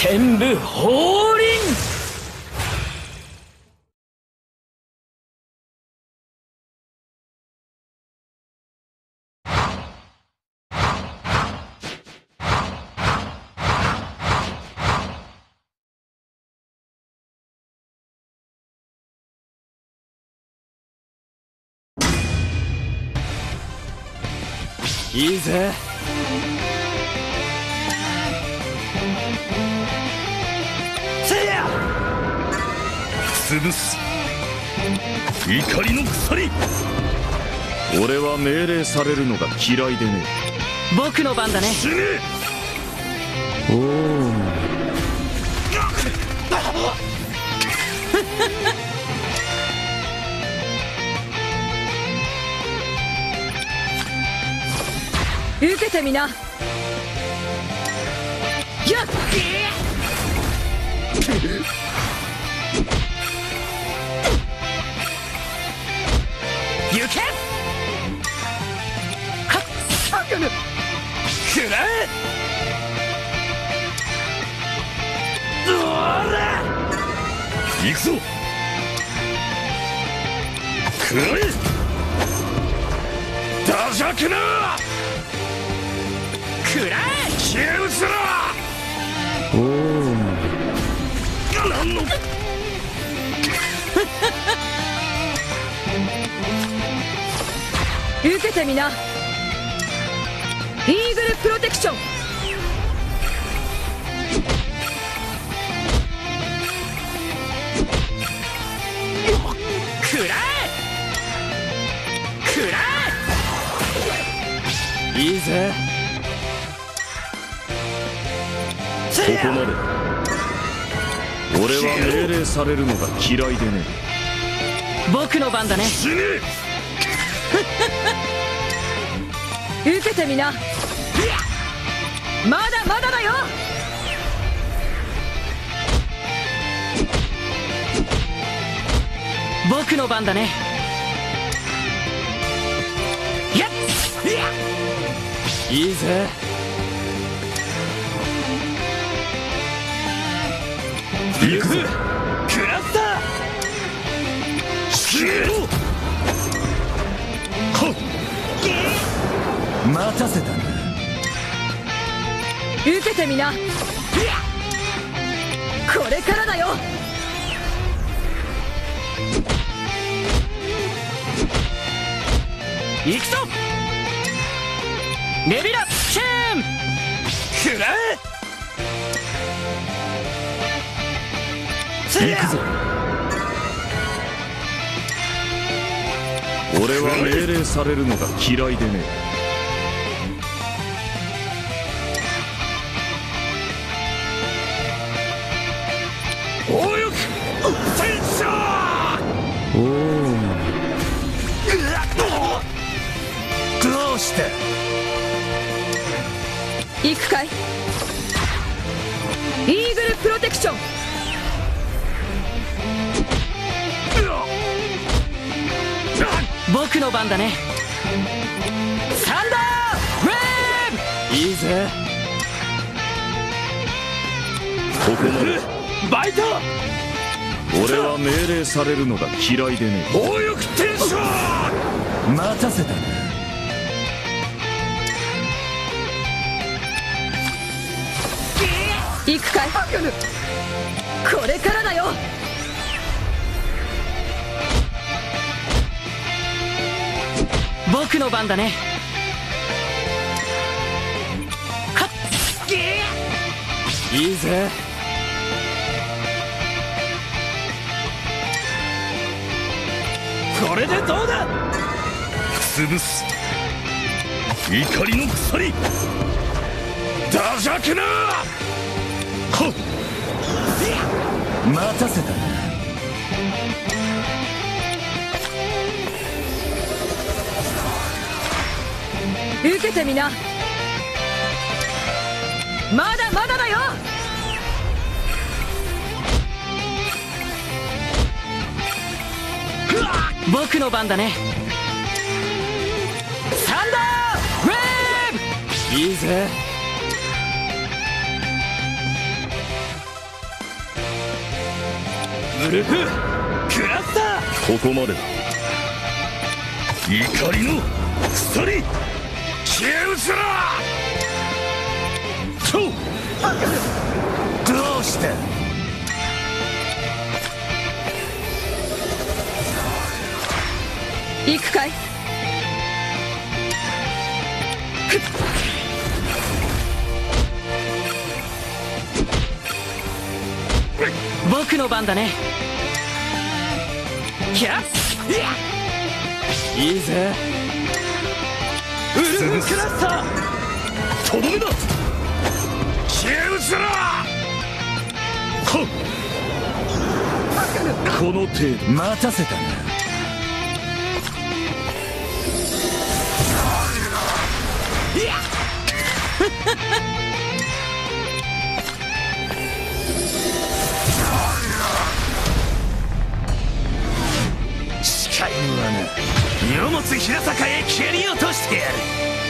天武法輪。いいぜ。せや潰す怒りの鎖。 俺は命令されるのが嫌いでね。 僕の番だね。 死ね。 おお受けてみな。やっ行け。 はっはっ食らえ。どら行くぞ。食らえ。ダジャクな。食らえ。消え失せろ。 おお何の受けてみな。イーグルプロテクション。 食らえ。食らえ。 いいぜ。ここまで。俺は命令されるのが嫌いでね。 僕の番だね。 死ね。 受けてみな。まだまだだよ。僕の番だね。やっいいぜ。 行くぞ。食らった。死ねろ。はっ待たせたな。 受けてみな。これからだよ。 行くぞ。 レビラチェーン。 食らえ。 行くぞ。俺は命令されるのが嫌いでね。 およく戦車。 おおどうして行くかい。イーグルプロテクション。僕の番だね。サンダーウェーブ。 いいぜ。ここまで。 バイト。 俺は命令されるのが嫌いでね。 およく天将。 待たせたな。 行くかい。これからだよ。僕の番だね。はっいいぜ。 これでどうだ。潰す怒りの鎖。ダジャクな。はっ待たせたな。 受けてみな。まだまだだよ。僕の番だね。サンダーウェーブ。 いいぜ。 ウルフクラスター、 ここまでだ。 怒りの鎖消えうつらとどうした行くかい。 僕の番だね。キャッいいぜ。ウルフクラスター、 とどめだ消えうつらこの程度。 待たせたな。視界の罠、世物平坂へ蹴り落としてやる。